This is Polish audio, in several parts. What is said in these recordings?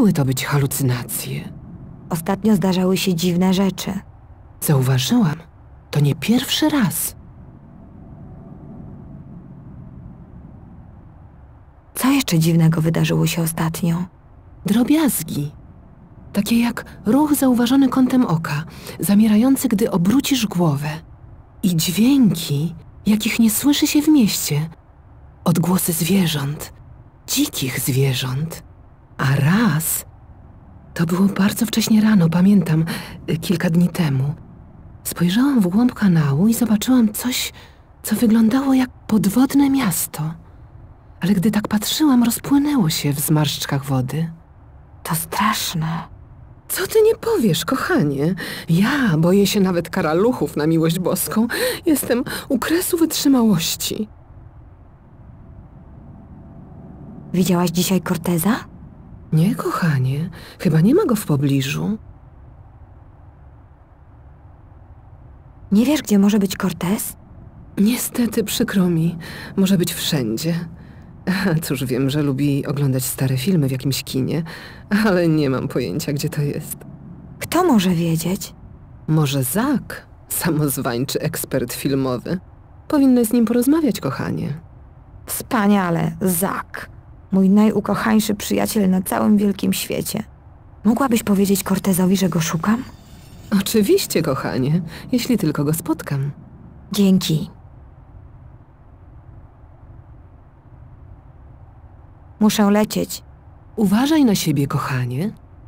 mogły to być halucynacje. Ostatnio zdarzały się dziwne rzeczy. Zauważyłam. To nie pierwszy raz. Co jeszcze dziwnego wydarzyło się ostatnio? Drobiazgi. Takie jak ruch zauważony kątem oka, zamierający, gdy obrócisz głowę. I dźwięki, jakich nie słyszy się w mieście. Odgłosy zwierząt, dzikich zwierząt. A raz, to było bardzo wcześnie rano, pamiętam, kilka dni temu. Spojrzałam w głąb kanału i zobaczyłam coś, co wyglądało jak podwodne miasto. Ale gdy tak patrzyłam, rozpłynęło się w zmarszczkach wody. To straszne. Co ty nie powiesz, kochanie? Ja boję się nawet karaluchów, na miłość boską. Jestem u kresu wytrzymałości. Widziałaś dzisiaj Corteza? Nie, kochanie. Chyba nie ma go w pobliżu. Nie wiesz, gdzie może być Cortez? Niestety, przykro mi. Może być wszędzie. Cóż, wiem, że lubi oglądać stare filmy w jakimś kinie, ale nie mam pojęcia, gdzie to jest. Kto może wiedzieć? Może Zak, samozwańczy ekspert filmowy. Powinnaś z nim porozmawiać, kochanie. Wspaniale, Zak. Mój najukochańszy przyjaciel na całym wielkim świecie. Mogłabyś powiedzieć Cortezowi, że go szukam? Oczywiście, kochanie, jeśli tylko go spotkam. Dzięki. Muszę lecieć. Uważaj na siebie, kochanie.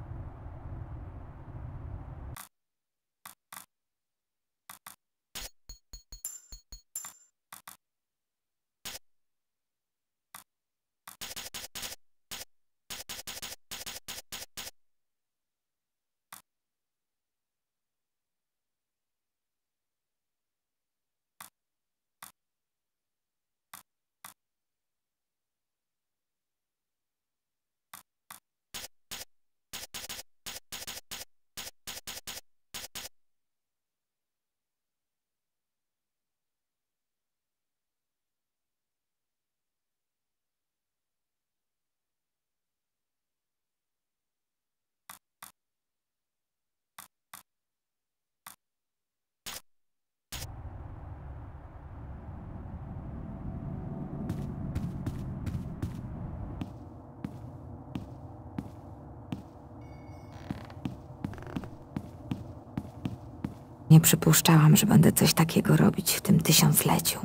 Nie przypuszczałam, że będę coś takiego robić w tym tysiącleciu.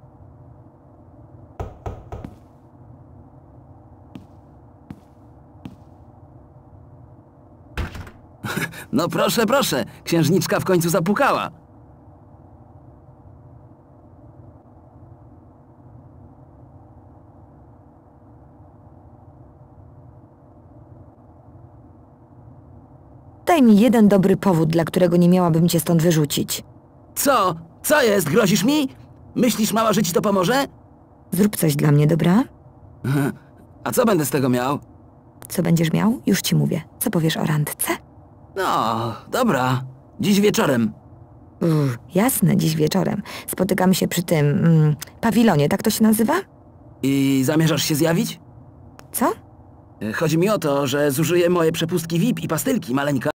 No proszę, proszę, księżniczka w końcu zapukała. Daj mi jeden dobry powód, dla którego nie miałabym cię stąd wyrzucić. Co? Co jest? Grozisz mi? Myślisz, mała, że ci to pomoże? Zrób coś dla mnie, dobra? A co będę z tego miał? Co będziesz miał? Już ci mówię. Co powiesz o randce? No, dobra. Dziś wieczorem. Jasne, dziś wieczorem. Spotykamy się przy tym pawilonie, tak to się nazywa? I zamierzasz się zjawić? Co? Chodzi mi o to, że zużyję moje przepustki VIP i pastylki, maleńka.